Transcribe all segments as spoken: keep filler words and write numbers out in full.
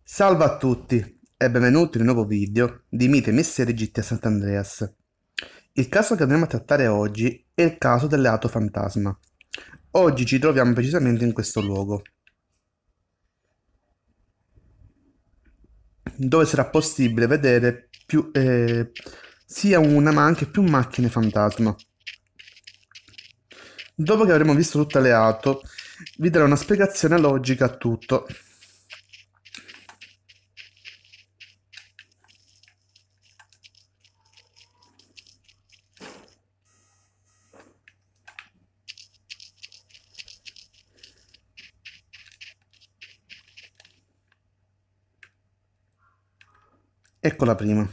Salve a tutti e benvenuti in un nuovo video di Mite e Misteri G T A Sant'Andreas. Il caso che andremo a trattare oggi è il caso delle auto fantasma. Oggi ci troviamo precisamente in questo luogo, dove sarà possibile vedere più, eh, sia una ma anche più macchine fantasma. Dopo che avremo visto tutte le auto, vi darò una spiegazione logica a tutto. Ecco la prima.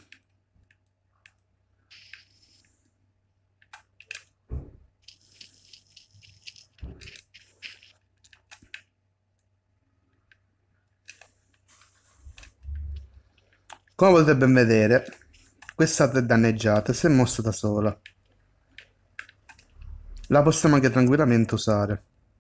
Come potete ben vedere, quest'auto è danneggiata e si è mossa da sola. La possiamo anche tranquillamente usare.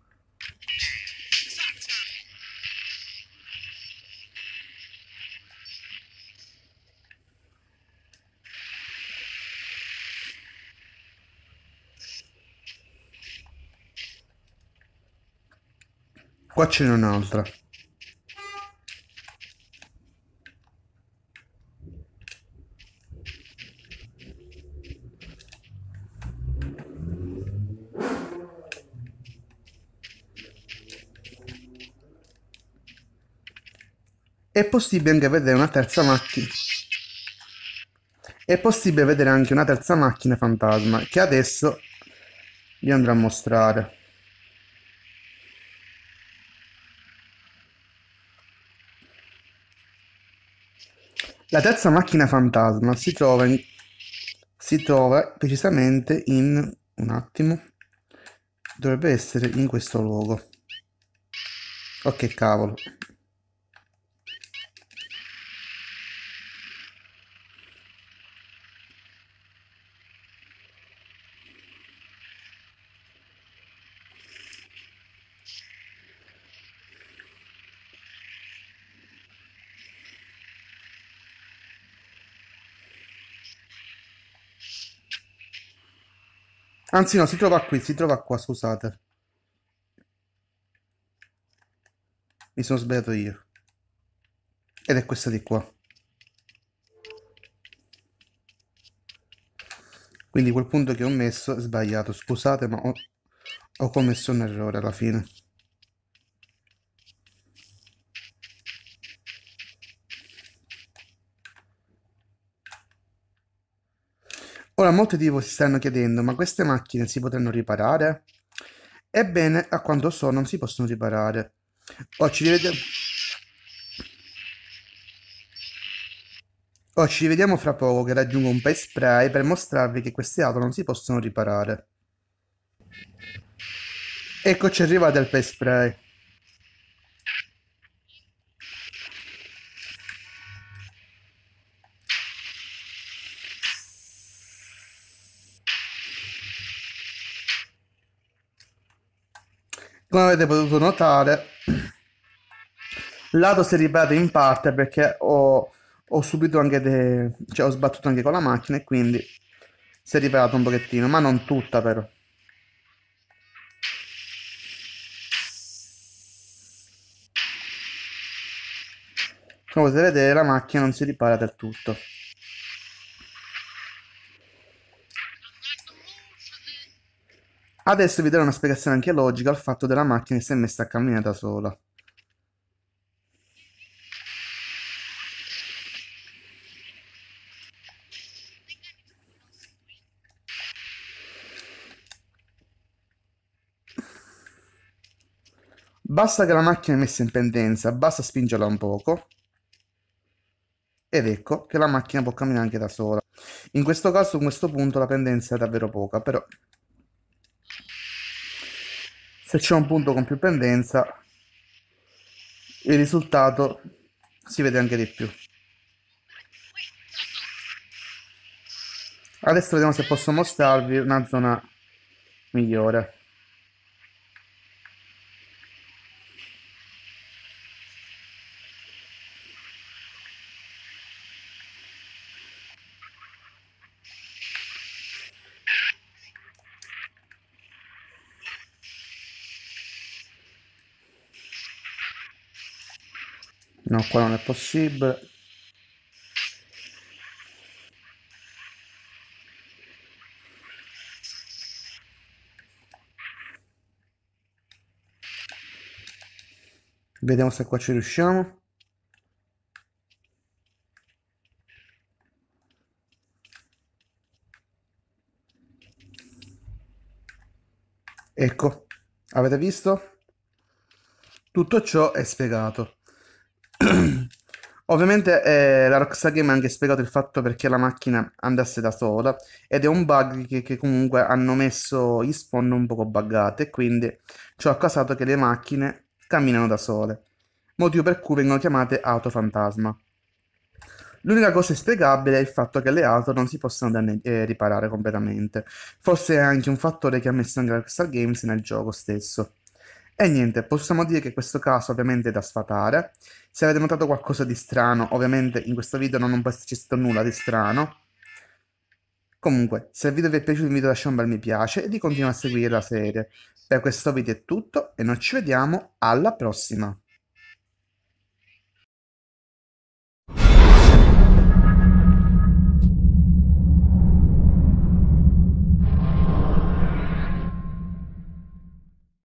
Qua ce n'è un'altra. È possibile anche vedere una terza macchina. È possibile vedere anche una terza macchina fantasma che adesso vi andrò a mostrare. La terza macchina fantasma si trova, in, si trova precisamente in... un attimo. Dovrebbe essere in questo luogo. Oh che cavolo. Anzi no, si trova qui, si trova qua, scusate. Mi sono sbagliato io. Ed è questa di qua. Quindi quel punto che ho messo è sbagliato, scusate, ma ho, ho commesso un errore alla fine. Ora molti di voi si stanno chiedendo, ma queste macchine si potranno riparare? Ebbene, a quanto so non si possono riparare. O ci rivediamo... o ci rivediamo fra poco che raggiungo un pace spray per mostrarvi che queste auto non si possono riparare. Eccoci arrivati al pace spray. Come avete potuto notare, l'auto si è riparata in parte perché ho, ho subito anche de... cioè ho sbattuto anche con la macchina e quindi si è riparata un pochettino, ma non tutta però. Come potete vedere la macchina non si ripara del tutto. Adesso vi darò una spiegazione anche logica al fatto della macchina che si è messa a camminare da sola. Basta che la macchina è messa in pendenza, basta spingerla un poco ed ecco che la macchina può camminare anche da sola. In questo caso, in questo punto, la pendenza è davvero poca, però se c'è un punto con più pendenza, il risultato si vede anche di più. Adesso vediamo se posso mostrarvi una zona migliore. No, qua non è possibile. Vediamo se qua ci riusciamo. Ecco, avete visto? Tutto ciò è spiegato. Ovviamente eh, la Rockstar Game ha anche spiegato il fatto perché la macchina andasse da sola ed è un bug che, che comunque hanno messo gli spawn un poco buggate e quindi ciò ha causato che le macchine camminano da sole, motivo per cui vengono chiamate auto fantasma. L'unica cosa inspiegabile è il fatto che le auto non si possano danne- eh, riparare completamente. Forse è anche un fattore che ha messo anche la Rockstar Games nel gioco stesso. E niente, possiamo dire che questo caso ovviamente è da sfatare. Se avete notato qualcosa di strano, ovviamente in questo video non può esserci stato nulla di strano. Comunque, se il video vi è piaciuto, vi invito a lasciare un bel mi piace e di continuare a seguire la serie. Per questo video è tutto e noi ci vediamo alla prossima.